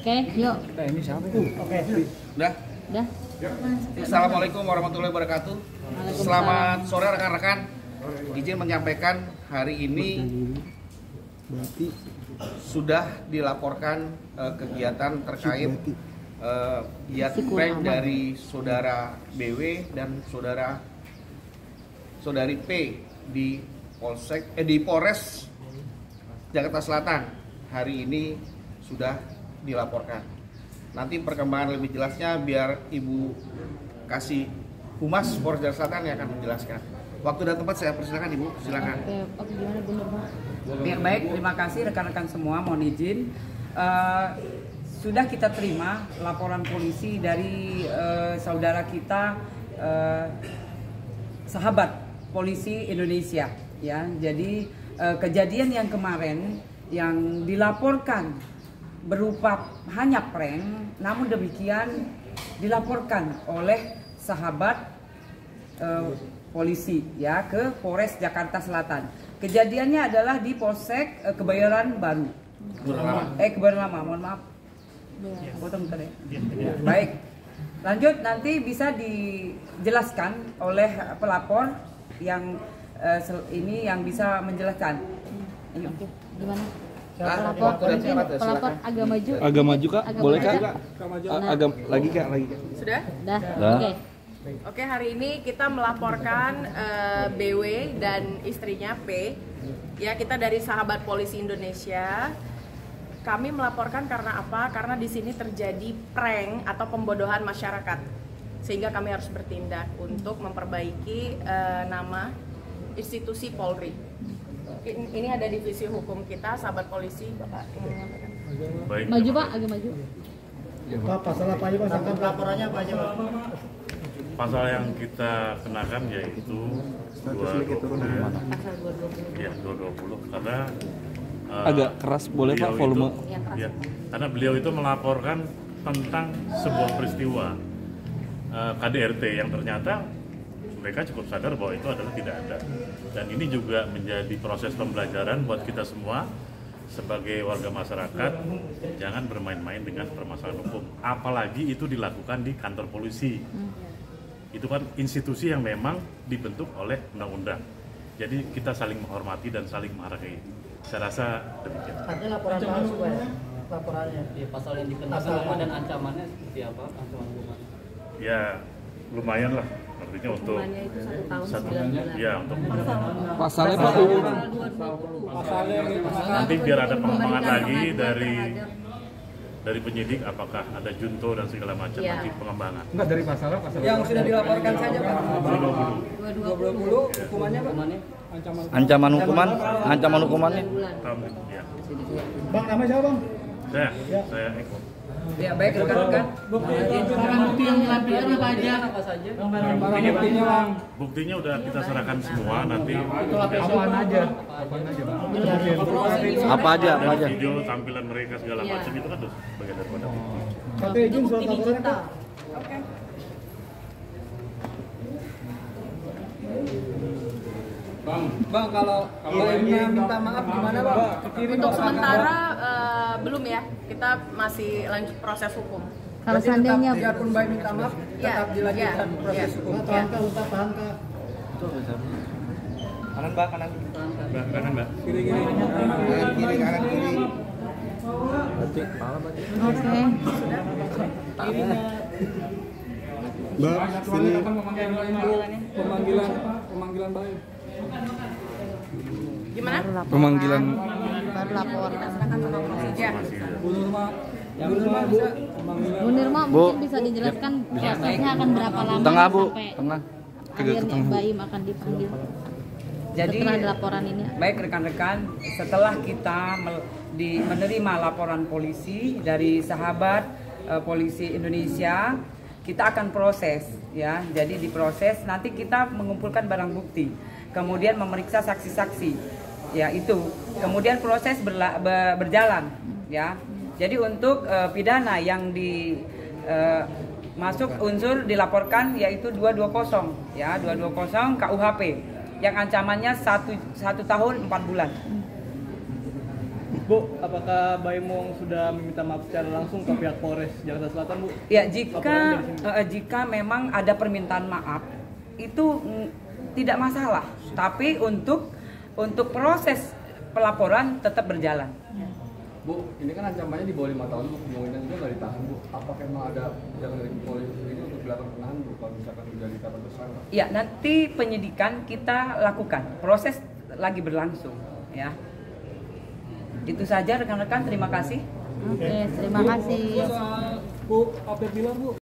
Oke, yuk. Ini siapa? Oke. Udah. Udah. Assalamualaikum warahmatullahi wabarakatuh. Selamat sore rekan-rekan. Izin menyampaikan hari ini sudah dilaporkan kegiatan terkait giat prank dari saudara BW dan saudari P di Polres Jakarta Selatan. Hari ini sudah dilaporkan. Nanti perkembangan lebih jelasnya biar Ibu kasih Humas Polres Jakarta Selatan yang akan menjelaskan. Waktu dan tempat saya persilakan Ibu, silakan. Oke, gimana Bu Nurma? Baik, terima kasih rekan-rekan semua. Mohon izin. Sudah kita terima laporan polisi dari saudara kita, sahabat polisi Indonesia. Ya, jadi kejadian yang kemarin yang dilaporkan berupa hanya prank, namun demikian dilaporkan oleh sahabat polisi ya ke Polres Jakarta Selatan. Kejadiannya adalah di Polsek Kebayoran Baru. Kebayoran Lama, mohon maaf. Potong bentar ya. Baik. Lanjut, nanti bisa dijelaskan oleh pelapor yang ini yang bisa menjelaskan. Oke, gimana? Pelapor agak maju. Agak maju Kak, boleh Kak? Agak lagi Kak. Sudah? Dah. Oke, hari ini kita melaporkan BW dan istrinya P. Ya, kita dari Sahabat Polisi Indonesia. Kami melaporkan karena apa? Karena di sini terjadi prank atau pembodohan masyarakat. Sehingga kami harus bertindak untuk memperbaiki nama institusi Polri. Ini ada divisi hukum kita, Sahabat Polisi, Bapak ingin menyampaikan. Baik, maju Pak, agak maju. Pak, pasal apa aja Pak? Sangka pelaporannya apa aja Pak? Pasal yang kita kenakan yaitu 220 karena agak keras boleh Pak volume. Ya, karena beliau itu melaporkan tentang sebuah peristiwa KDRT yang ternyata mereka cukup sadar bahwa itu adalah tidak ada. Dan ini juga menjadi proses pembelajaran buat kita semua sebagai warga masyarakat, jangan bermain-main dengan permasalahan hukum. Apalagi itu dilakukan di kantor polisi. Itu kan institusi yang memang dibentuk oleh undang-undang. Jadi kita saling menghormati dan saling menghargai. Saya rasa demikian. Artinya laporan palsu Pak ya? Laporannya? Ya, pasal yang dikenakan apa dan ancamannya seperti apa? Ancaman hukuman? Ya lumayan lah. Artinya untuk Itu 1 tahun 9 bulan. Ya untuk Pasalnya Pak. nanti biar ada pengembangan lagi dari penyidik apakah ada junto dan segala macam nanti pengembangan. Enggak dari pasal Yang sudah dilaporkan saja Pak. 220 hukumannya Pak. Ancaman hukumannya. Ya. Bang, namanya siapa Bang? Saya Eko. Ya, baik rekan-rekan. Barang bukti yang dilampirkan apa aja? Apa saja? Buktinya Bang. Buktinya udah kita serahkan semua nanti. Apaan aja? Apa aja? Video tampilan mereka segala macam itu kan bagian daripada bukti. Oke, izin surat laporannya Pak. Oke. Bang, kalau lainnya minta maaf gimana Bang? Untuk sementara belum ya, kita masih lanjut proses hukum. Kalau seandainya biarpun baik minta maaf, tetap dilanjutkan proses hukum. Tahan Kak. Kanan Mbak, kanan. Kanan Mbak. Kiri, kanan kiri. oke. Mbak, sini. Pemanggilan baik. Gimana? Pemanggilan Baru lapor. Ya. Bu Nurma mungkin bisa dijelaskan prosesnya akan berapa lama tengah Bu, sampai tengah. akhirnya Baim akan dipanggil. Jadi Setelah laporan ini. baik rekan-rekan, setelah kita menerima laporan polisi dari sahabat polisi Indonesia, kita akan proses ya. Jadi diproses, nanti kita mengumpulkan barang bukti, kemudian memeriksa saksi-saksi. Ya, itu. Kemudian proses berjalan ya. Jadi untuk pidana yang masuk unsur dilaporkan yaitu 220 ya, 220 KUHP yang ancamannya 1 tahun 4 bulan. Bu, apakah Baimong sudah meminta maaf secara langsung ke pihak Polres Jakarta Selatan, Bu? Ya, jika memang ada permintaan maaf itu tidak masalah, tapi untuk proses pelaporan tetap berjalan. Bu, ini kan ancamannya di bawah 5 tahun, Bu. Kemungkinan juga nggak ditahan, Bu. Apakah memang ada kebijakan dari polisi ini untuk dilakukan penahanan, Bu, kalau misalkan sudah ditetapkan tersangka? Ya, nanti penyidikan kita lakukan. Proses lagi berlangsung, ya. Itu saja rekan-rekan, terima kasih. Oke, terima kasih. Bu, update bilang, Bu.